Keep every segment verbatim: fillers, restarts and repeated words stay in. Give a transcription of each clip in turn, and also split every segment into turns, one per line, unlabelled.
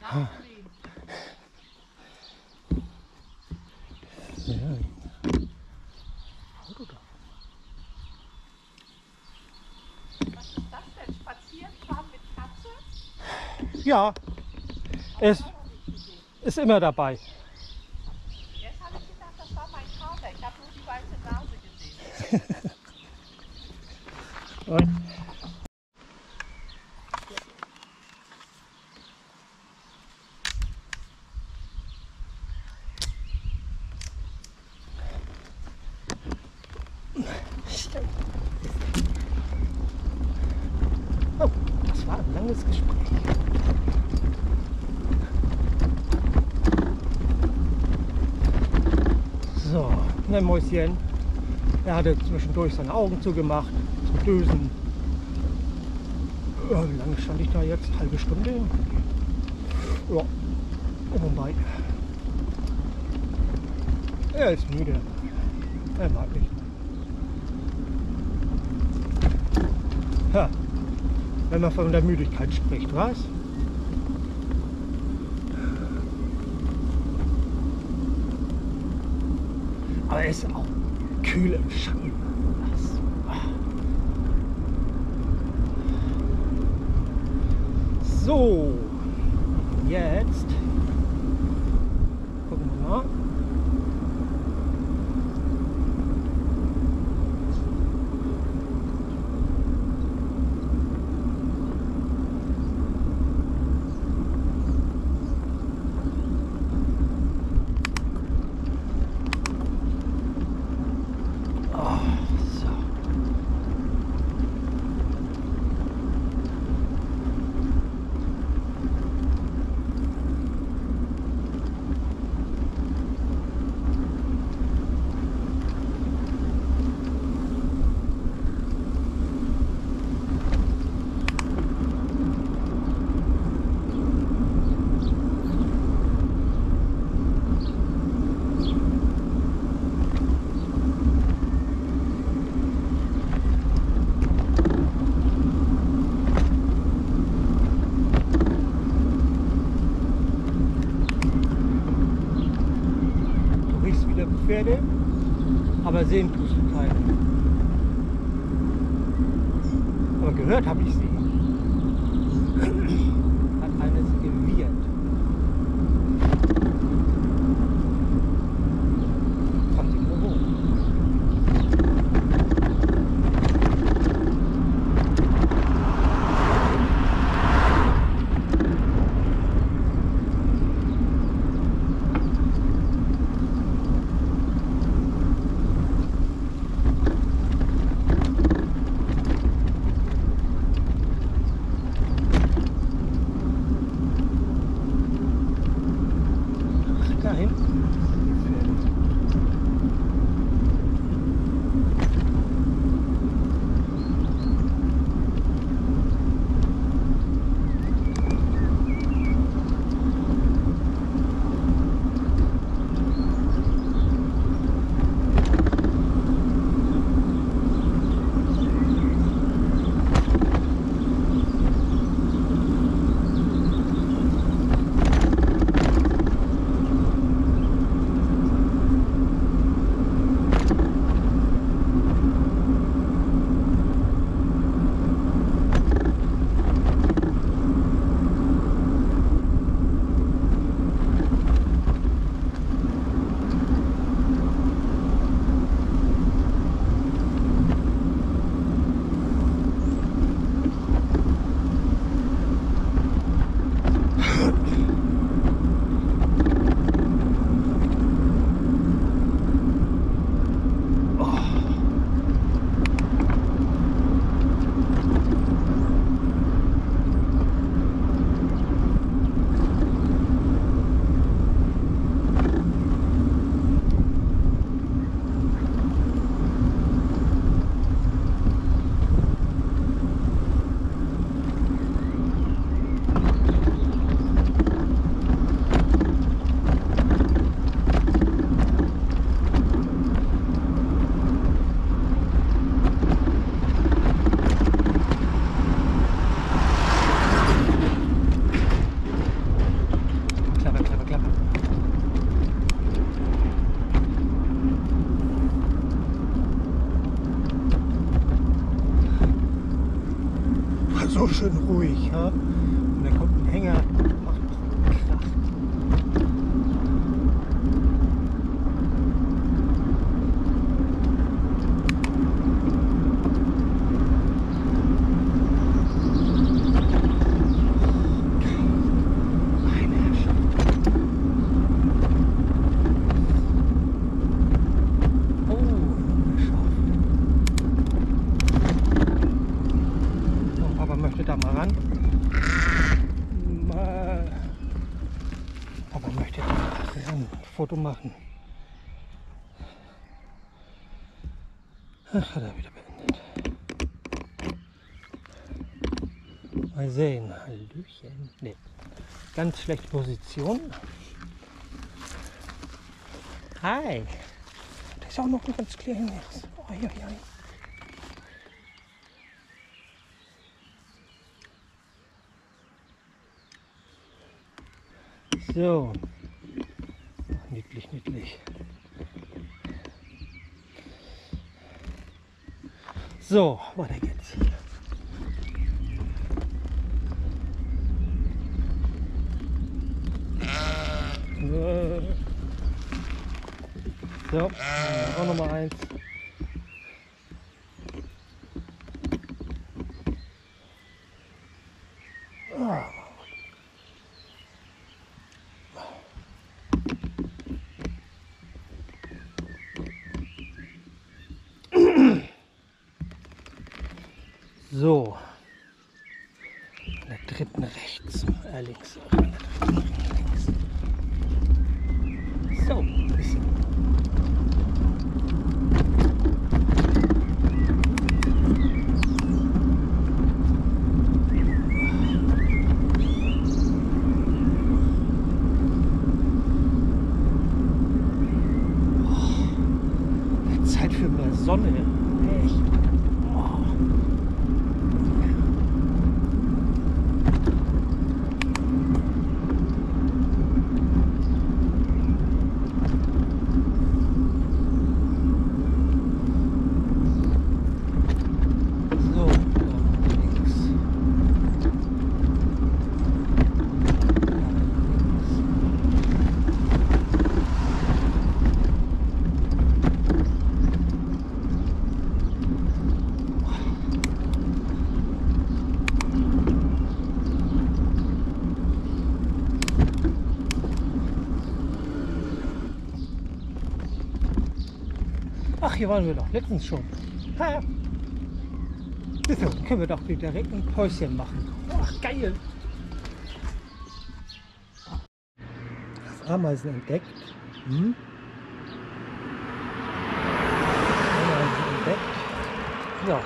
Ja. Foto da.
Was ist das denn? Spazieren fahren mit Katze?
Ja, es ist immer dabei.
Jetzt habe ich gedacht, das war mein Kater. Ich habe nur die weiße Nase gesehen.
Und oh, das war ein langes Gespräch. So, ne Mäuschen. Er hatte zwischendurch seine Augen zugemacht, zum Dösen. Ja, wie lange stand ich da jetzt? Halbe Stunde? Ja, wobei. Er ist müde. Er mag nicht. Ha, wenn man von der Müdigkeit spricht, was? Aber er ist auch kühl im Schatten. Das, ah. So, jetzt gucken wir mal. Pferde, aber sehen tust du keine. Aber gehört habe ich sie. Hat eines gewiehert. Kommt sie nur hoch. schön ruhig. Ja? Und dann kommt ein Hänger, macht Krach. Da mal ran. Mal. Aber möchte da ran ein Foto machen. Ach, hat er wieder beendet. Mal sehen. Hallöchen. Nee. Ganz schlechte Position. Hi. Da ist auch noch ein ganz kleines. Oh, ja, ja. So, ach, niedlich, niedlich. So, weiter geht's. So, auch noch mal eins. So, an der dritten rechts, äh, links, an der dritten links. So, ein bisschen. Oh, Zeit für mehr Sonne, echt. Ach, hier waren wir doch letztens schon. Ha. So, dann können wir doch direkt ein Päuschen machen. Ach, geil. Das Ameisen entdeckt. Hm? Ameisen entdeckt. Ja.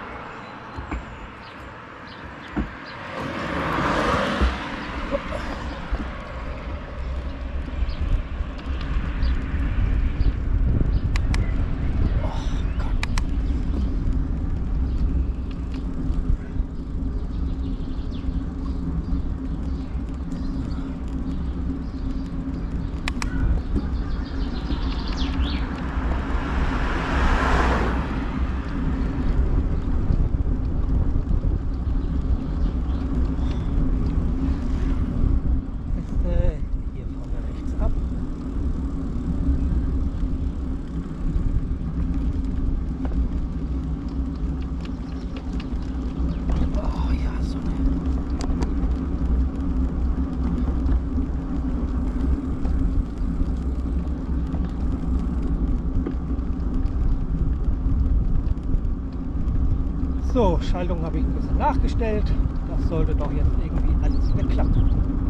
So, Schaltung habe ich ein bisschen nachgestellt. Das sollte doch jetzt irgendwie alles wieder klappen.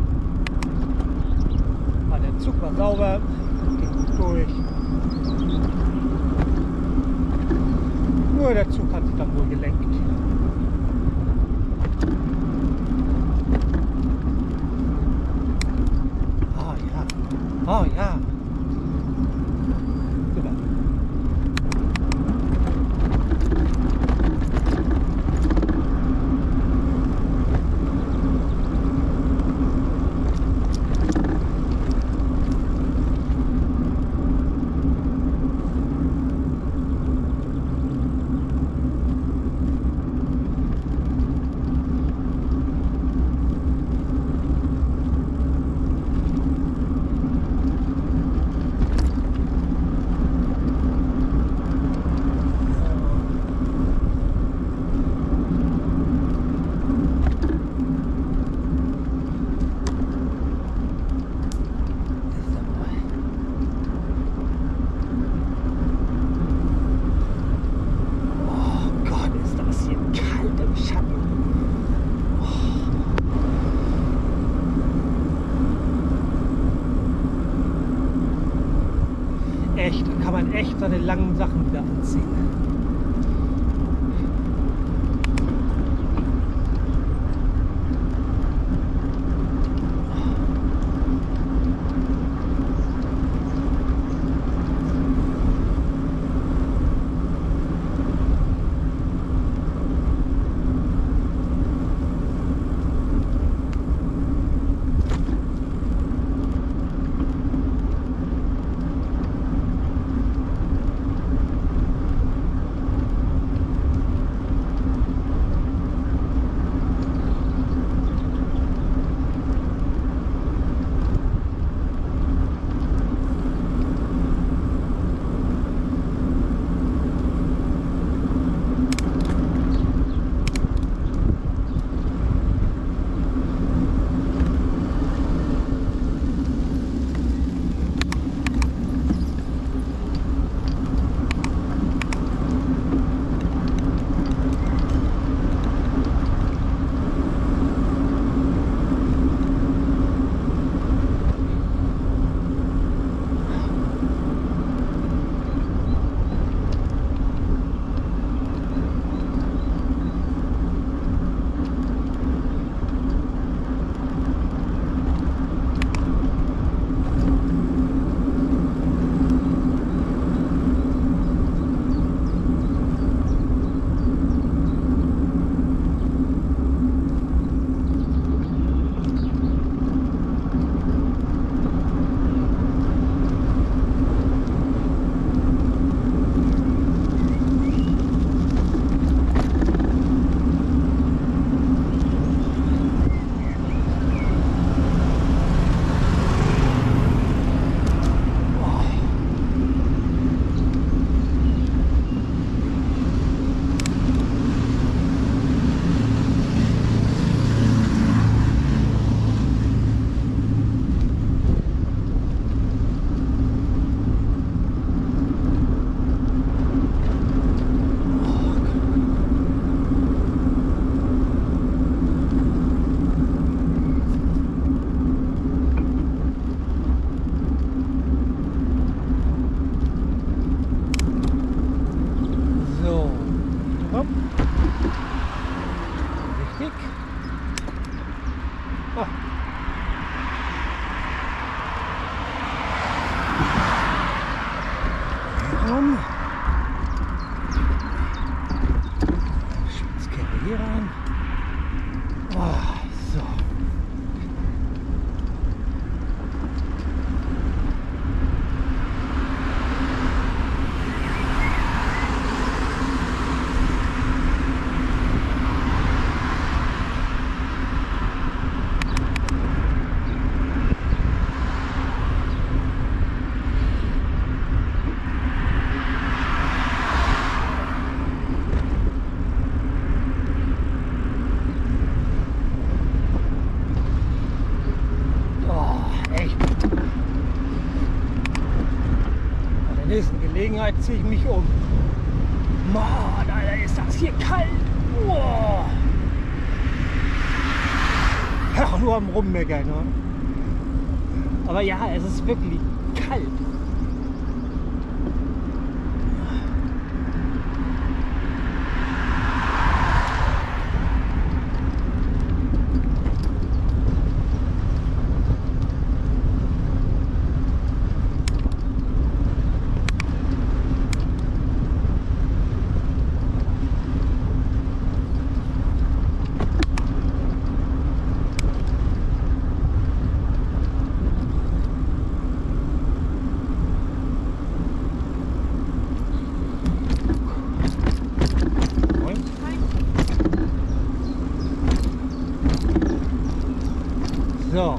Aber der Zug war sauber, ging gut durch. Nur der Zug hat sich dann wohl gelenkt. Ah ja, oh ja. Super. echt, da kann man echt seine langen Sachen wieder anziehen. Hier rein. Oh, so. Nächsten Gelegenheit ziehe ich mich um. Mann, Alter, ist das hier kalt. Boah. Ach, nur am Rummeckern. Ne? Aber ja, es ist wirklich kalt. So,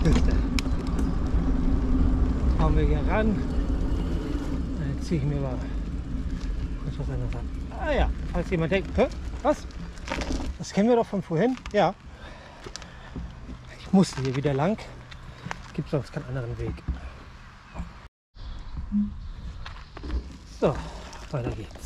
kommen wir hier ran. Dann ziehe ich mir mal kurz was anderes an. Ah ja, falls jemand denkt, hä, was? Das kennen wir doch von vorhin. Ja. Ich musste hier wieder lang. Gibt sonst keinen anderen Weg. So, weiter geht's.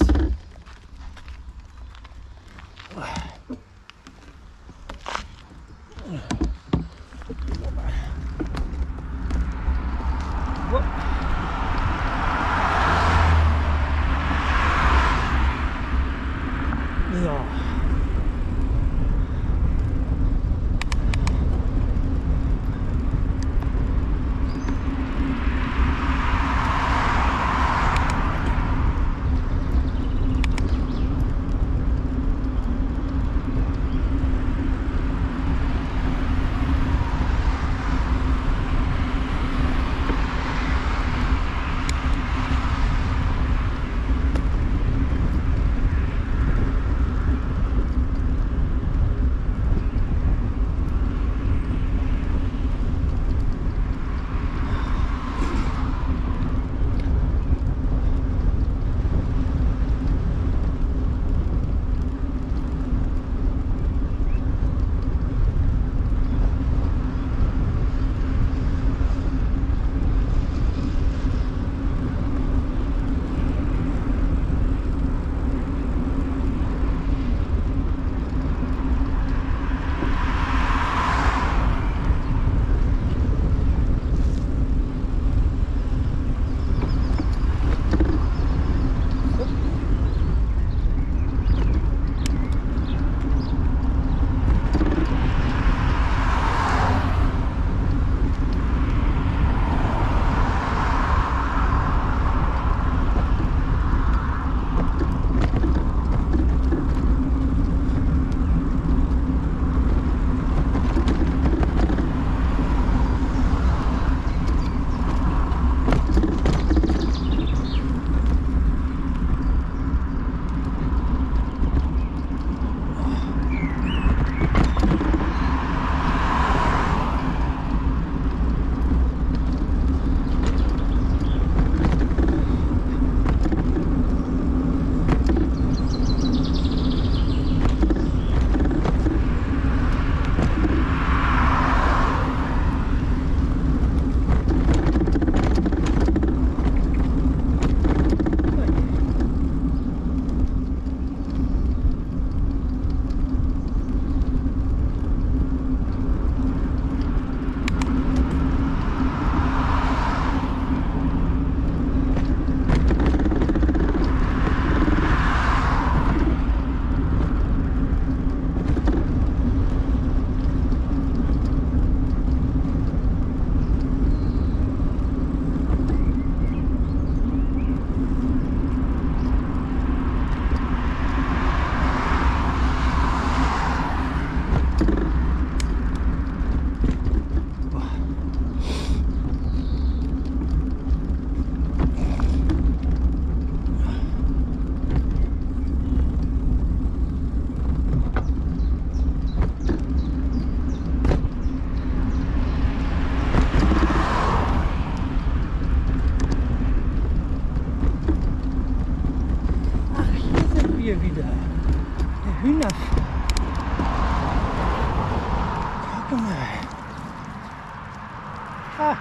Ah.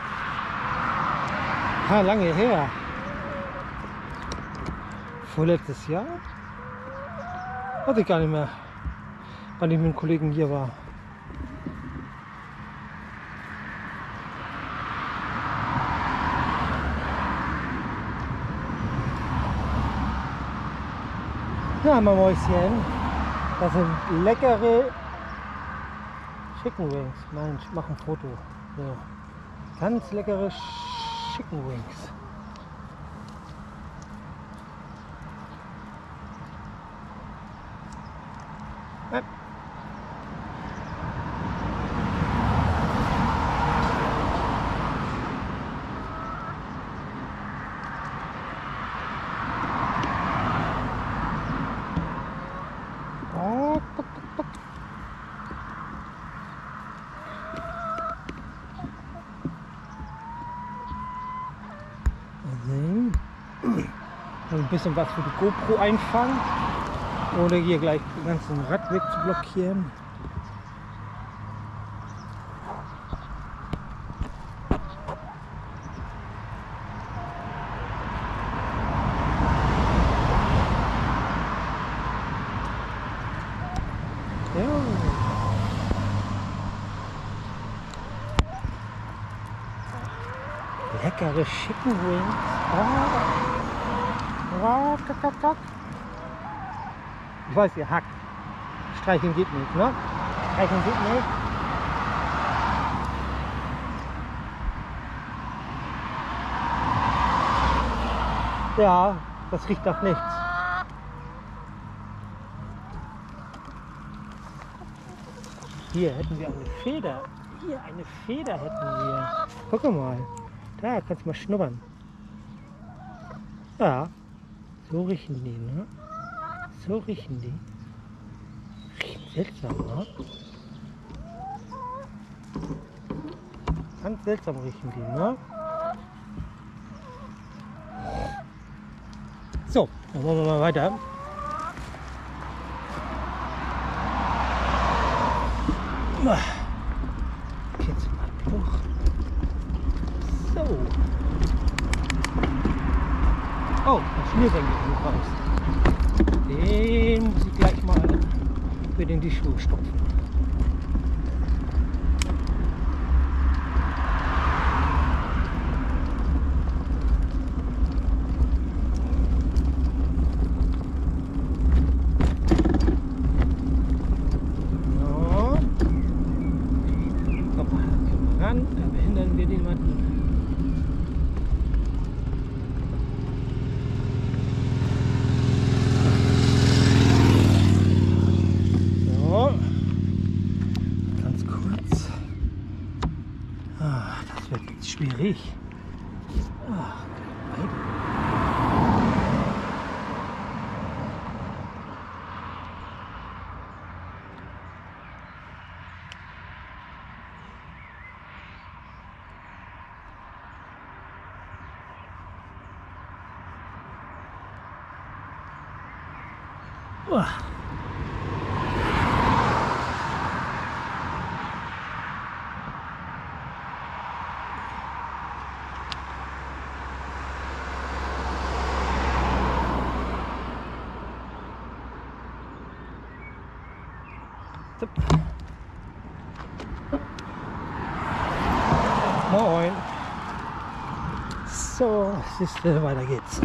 Ah, lange her. Vorletztes Jahr? Weiß ich gar nicht mehr, wann ich mit einem Kollegen hier war. Ja, mein Mäuschen, das sind leckere Chicken Wings. Nein, ich mache ein Foto. So. Ganz leckere Chicken Wings. Ja. Oh, tuk, tuk, tuk. Mal sehen. Ein bisschen was für die GoPro einfangen, ohne hier gleich den ganzen Radweg zu blockieren. Ja. Leckere Chicken Wings. Oh. Oh, kack, kack, kack. Ich weiß, ihr hackt. Streicheln geht nicht, ne? Streicheln geht nicht. Ja, das riecht nach nichts. Hier hätten wir eine Feder. Hier eine Feder hätten wir. Guck mal. Da kannst du mal schnuppern. Ja, so riechen die, ne? So riechen die. Riechen seltsam, ne? Ganz seltsam riechen die, ne? So, dann machen wir mal weiter. Geht's mal durch. So. Oh, der Schnürsenkel ist raus. Den muss ich gleich mal für den die Schuhe stopfen. So. Komm mal, komm mal ran, da behindern wir den mal. Schwierig. Ah, Uah. Moin. So, siehst du, weiter geht's.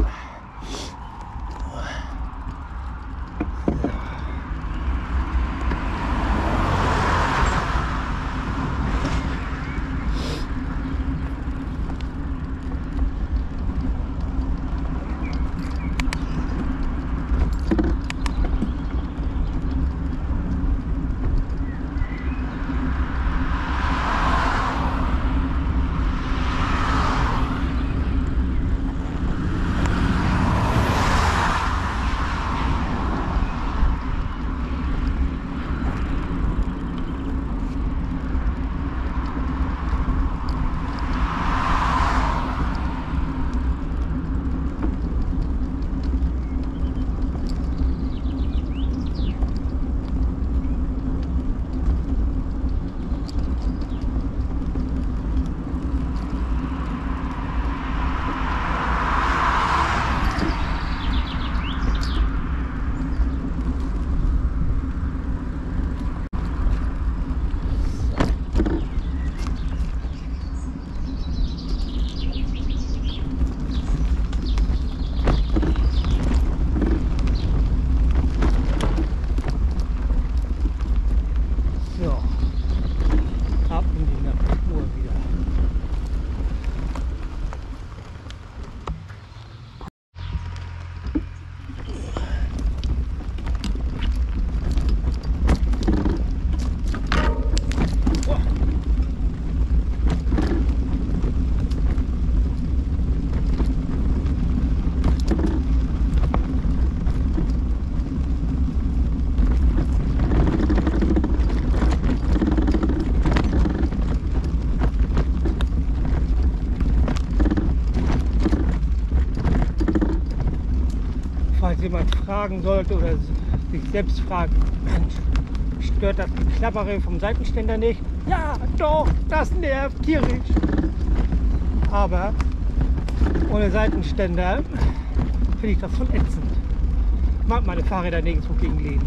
jemand fragen sollte oder sich selbst fragt, Mensch, stört das Geklappere vom Seitenständer nicht? Ja, doch, das nervt tierisch. Aber ohne Seitenständer finde ich das schon ätzend. Ich mag meine Fahrräder nirgendwo gegenlegen.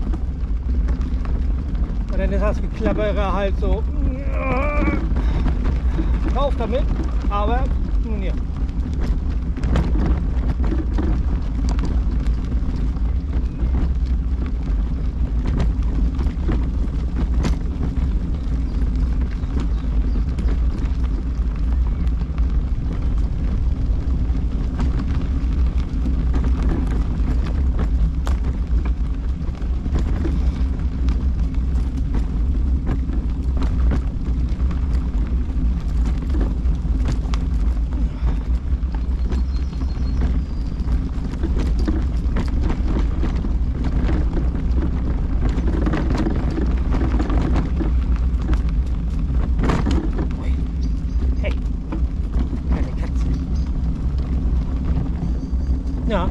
Und dann ist das Geklappere halt so drauf damit, aber nun ja. Ja.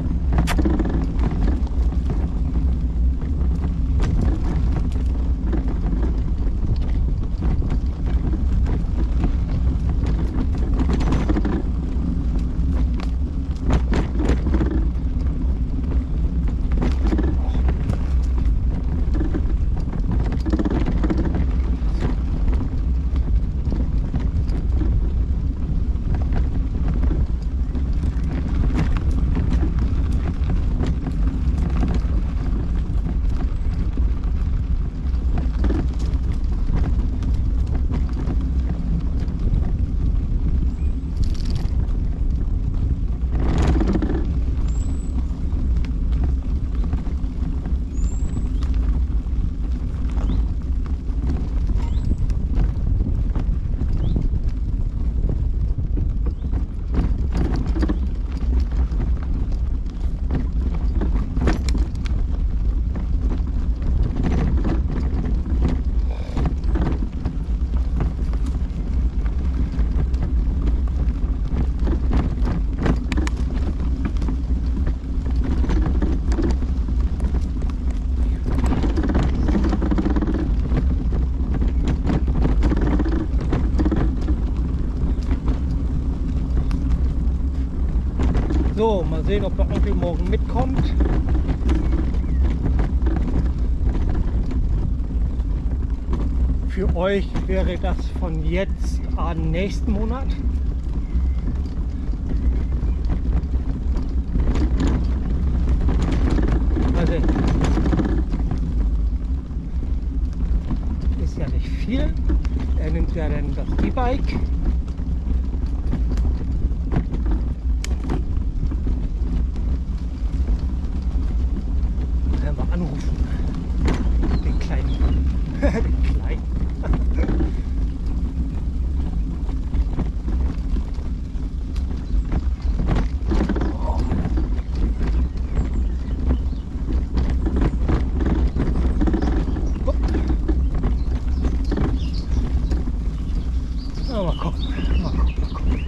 So, mal sehen, ob der Onkel morgen mitkommt. Für euch wäre das von jetzt an nächsten Monat. Mal sehen. Ist ja nicht viel. Er nimmt ja dann das E-Bike. Anrufen. Den kleinen. Den kleinen. Oh. Mal gucken. Mal gucken. Mal gucken.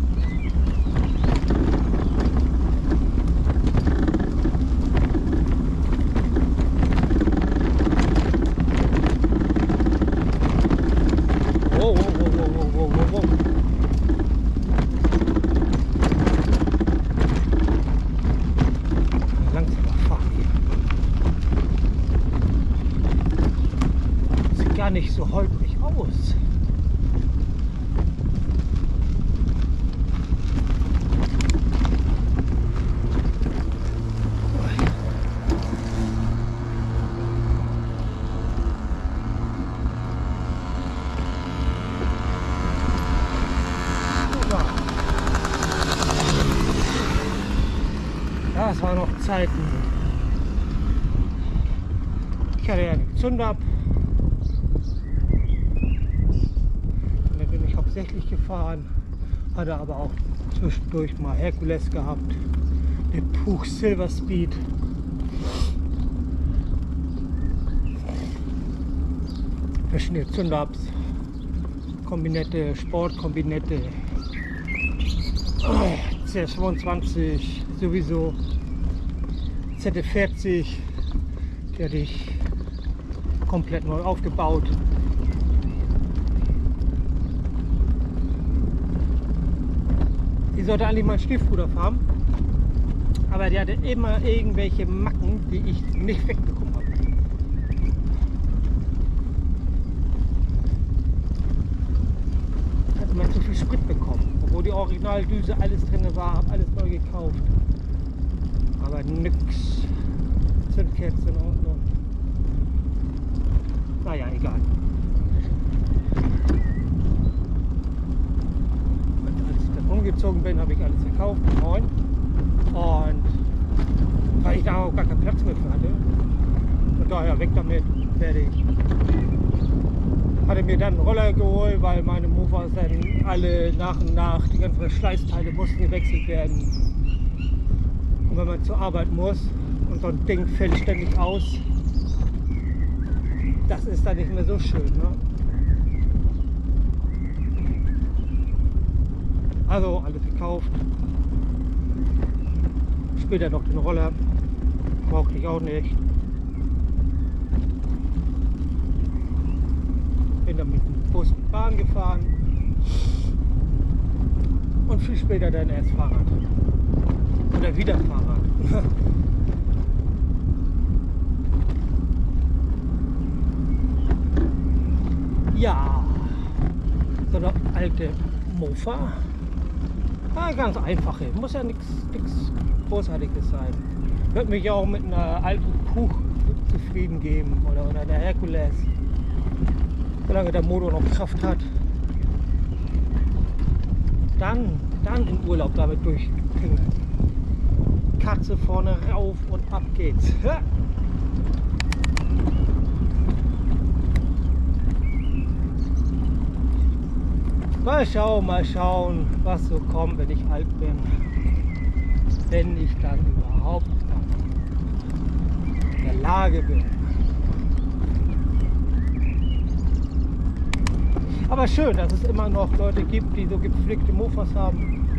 Gar nicht so holprig aus. Das waren noch Zeiten. Ich hatte ja einen Zunder ab. Hauptsächlich gefahren, hatte aber auch zwischendurch mal Herkules gehabt, den Puch Silver Speed. Verschiedene Zündabs, Kombinette, Sportkombinette, C S zweiundzwanzig sowieso, Z vierzig, die hatte ich komplett neu aufgebaut. Die sollte eigentlich mal einen Stiefbruder haben, aber der hatte immer irgendwelche Macken, die ich nicht wegbekommen habe. Hat immer zu viel Sprit bekommen, obwohl die Originaldüse alles drin war, habe alles neu gekauft. Aber nix. Zündkerzen in Ordnung. Naja, egal. Als ich dann umgezogen bin, habe ich alles verkauft, neu. Und weil ich da auch gar keinen Platz mehr für hatte. Und daher weg damit, fertig. Hatte mir dann einen Roller geholt, weil meine Mofas dann alle nach und nach, die ganzen Verschleißteile mussten gewechselt werden. Und wenn man zur Arbeit muss und so ein Ding fällt ständig aus, das ist dann nicht mehr so schön. Ne? Also alles verkauft. Später noch den Roller, brauchte ich auch nicht. Bin dann mit dem Bus und Bahn gefahren und viel später dann erst Fahrrad. Oder wieder Fahrrad. Ja, so eine alte Mofa. Ja, ganz einfache, muss ja nichts Großartiges sein. Würde mich auch mit einer alten Kuh zufrieden geben oder, oder einer Herkules, solange der Motor noch Kraft hat. Dann, dann in Urlaub damit durchpingeln. Katze vorne rauf und ab geht's. Ha! Mal schauen, mal schauen, was so kommt, wenn ich alt bin. Wenn ich dann überhaupt in der Lage bin. Aber schön, dass es immer noch Leute gibt, die so gepflegte Mofas haben.